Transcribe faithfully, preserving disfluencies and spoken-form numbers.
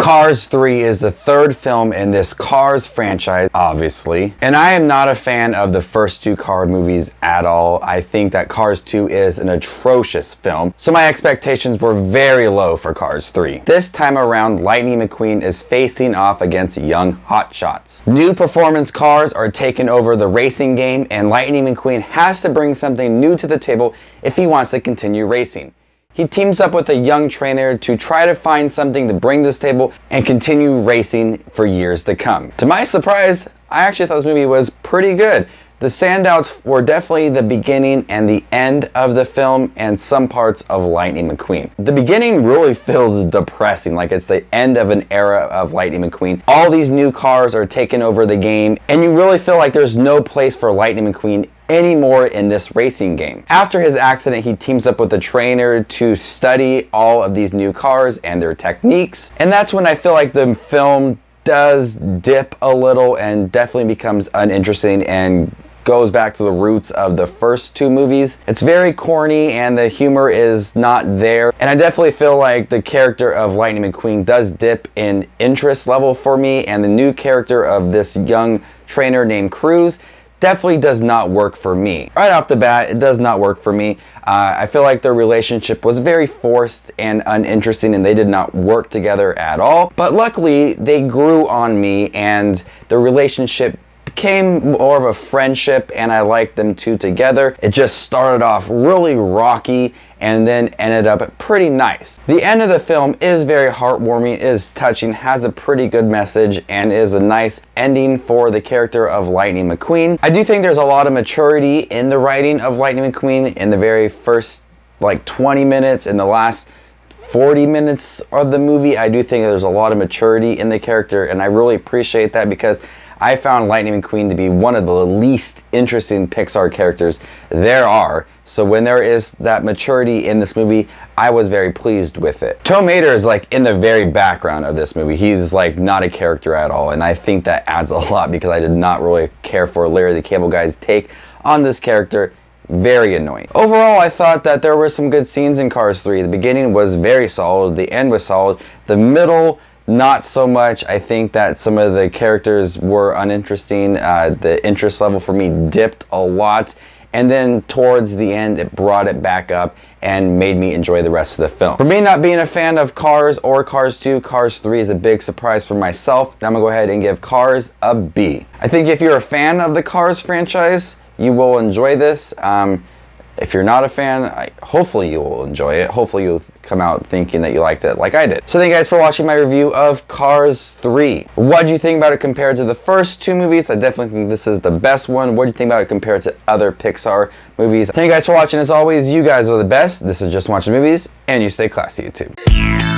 Cars three is the third film in this Cars franchise, obviously. And I am not a fan of the first two Cars movies at all. I think that Cars two is an atrocious film, so my expectations were very low for Cars three. This time around, Lightning McQueen is facing off against young hotshots. New performance cars are taking over the racing game, and Lightning McQueen has to bring something new to the table if he wants to continue racing. He teams up with a young trainer to try to find something to bring to this table and continue racing for years to come. To my surprise, I actually thought this movie was pretty good. The standouts were definitely the beginning and the end of the film and some parts of Lightning McQueen. The beginning really feels depressing, like it's the end of an era of Lightning McQueen. All these new cars are taking over the game, and you really feel like there's no place for Lightning McQueen anymore in this racing game. After his accident, he teams up with a trainer to study all of these new cars and their techniques, and that's when I feel like the film does dip a little and definitely becomes uninteresting and goes back to the roots of the first two movies. It's very corny and the humor is not there, and I definitely feel like the character of Lightning McQueen does dip in interest level for me, and the new character of this young trainer named Cruz definitely does not work for me. Right off the bat, it does not work for me. Uh, I feel like their relationship was very forced and uninteresting, and they did not work together at all. But luckily, they grew on me, and the relationship became more of a friendship, and I liked them two together. It just started off really rocky and then ended up pretty nice. The end of the film is very heartwarming, is touching, has a pretty good message, and is a nice ending for the character of Lightning McQueen. I do think there's a lot of maturity in the writing of Lightning McQueen in the very first like twenty minutes. In the last forty minutes of the movie, I do think there's a lot of maturity in the character, and I really appreciate that because I found Lightning McQueen to be one of the least interesting Pixar characters there are. So when there is that maturity in this movie, I was very pleased with it. Tow Mater is like in the very background of this movie. He's like not a character at all, and I think that adds a lot because I did not really care for Larry the Cable Guy's take on this character. Very annoying. Overall, I thought that there were some good scenes in Cars three. The beginning was very solid, the end was solid, the middle not so much. I think that some of the characters were uninteresting. Uh, the interest level for me dipped a lot, and then towards the end it brought it back up and made me enjoy the rest of the film. For me not being a fan of Cars or Cars two, Cars three is a big surprise for myself, and I'm gonna go ahead and give Cars a B. I think if you're a fan of the Cars franchise, you will enjoy this. Um, If you're not a fan, I, hopefully you will enjoy it. Hopefully you'll come out thinking that you liked it like I did. So thank you guys for watching my review of Cars three. What do you think about it compared to the first two movies? I definitely think this is the best one. What do you think about it compared to other Pixar movies? Thank you guys for watching. As always, you guys are the best. This is Just Watching Movies, and you stay classy, YouTube.